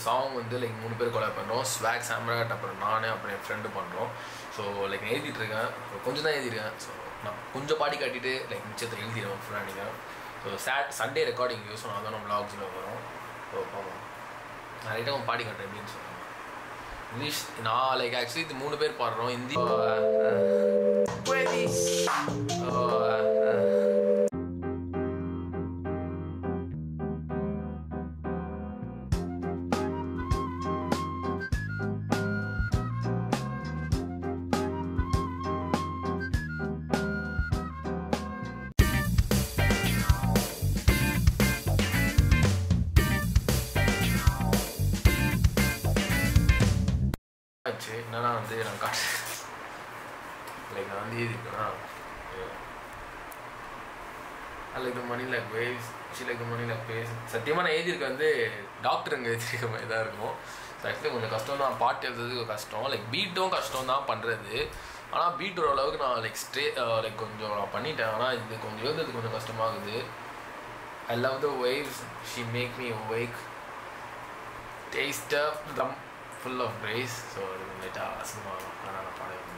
Song வந்து like 3 பேர் collab பண்ணுறோம். ஸ்வாக், சாம்ராட், அப்புறம் நான், அப்புறம் என் ஃப்ரெண்டு பண்ணுறோம். ஸோ லைக் நான் எழுதிட்டுருக்கேன். கொஞ்சம் தான் எழுதியிருக்கேன். ஸோ நான் கொஞ்சம் பாடி காட்டிட்டு லைக் மிச்சத்தை எழுதிடுவேன் ஃபுல்லாக நீங்கள். ஸோ சண்டே ரெக்கார்டிங் யூஸ் நான் தான் வ்ளாக்ஸில் வரும். ஸோ பார்ப்போம். நான் ரைட்டாக பாடி காட்டுறேன் எப்படின்னு சொல்லுவேன். இங்கிலீஷ் நான் லைக் ஆக்சுவலி இது 3 பேர் பாடுறோம். ஹிந்தி என்னன்னா வந்து நான் காட்டுறேன். லைக் நான் வந்து எழுதிருக்கேன்னா like money like waves like money like face. சத்தியமாக நான் எழுதியிருக்க வந்து டாக்டருங்க எழுதியிருக்க மாதிரி தான் இருக்கும். ஸோ ஆக்சுவலி கொஞ்சம் கஷ்டம் தான் பாட்டு எழுதுறதுக்கு கஷ்டம். லைக் பீட்டும் கஷ்டம் தான் பண்ணுறது. ஆனால் பீட் ஓரளவுக்கு நான் லைக் லைக் கொஞ்சம் நான் பண்ணிட்டேன். ஆனால் இது கொஞ்சம் எழுதுறது கொஞ்சம் கஷ்டமாகுது. I love the waves she make me wake taste of them full of grace. So அது லைட்டாக அசிங்கமாக நான் பாடுவேன்.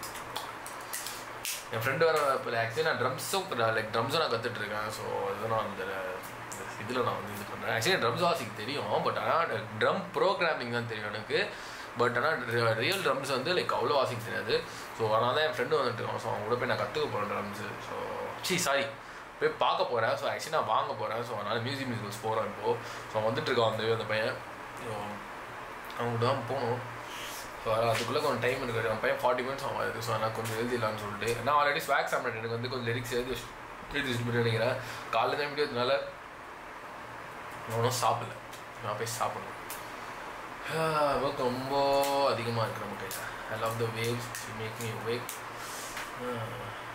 என் ஃப்ரெண்டு வர இப்போ ஆக்சுவலி நான் ட்ரம்ஸும் நான் கற்றுட்ருக்கேன். ஸோ அதுதான் நான் அந்த இதில் நான் வந்து இது பண்ணுறேன். ஆக்சுவலி ட்ரம்ஸ் வாசிக்க தெரியும். பட் ஆனால் ட்ரம் ப்ரோக்ராமிங் தான் தெரியும் எனக்கு. பட் ஆனால் ரியல் ட்ரம்ஸ் வந்து லைக் அவ்வளோ வாசிக்க தெரியாது. ஸோ அதனால தான் என் ஃப்ரெண்டு வந்துட்டுருக்கோம். ஸோ அவங்க கூட போய் நான் கற்றுக்க போகிறேன் ட்ரம்ஸு. ஸோ சாரி போய் பார்க்க போகிறேன். ஸோ ஆக்சுவலி நான் வாங்க போகிறேன். ஸோ அதனால் மியூசியம்ஸ் போகிறேன் இப்போது. ஸோ வந்துட்டுருக்கான் அந்த பையன். ஸோ அவங்கள்ட்ட தான் போகணும். ஸோ அதுக்குள்ளே கொஞ்சம் டைம் இருக்குது. அவன் பையன் 40 minutes ஆகுது. ஸோ நான் கொஞ்சம் எழுதிடலான்னு சொல்லிட்டு நான் ஆல்ரெடி ஸ்வாக் சாம்பிள் எனக்கு வந்து கொஞ்சம் லிரிக்ஸ் எழுதி வச்சுட்டு நினைக்கிறேன். காலைல தான் முடியாததுனால ஒன்றும் சாப்பிடல. நான் போய் சாப்பிடணும். ஒர்க் ரொம்ப அதிகமாக இருக்கிற முட்டை. I love the waves she make me wake.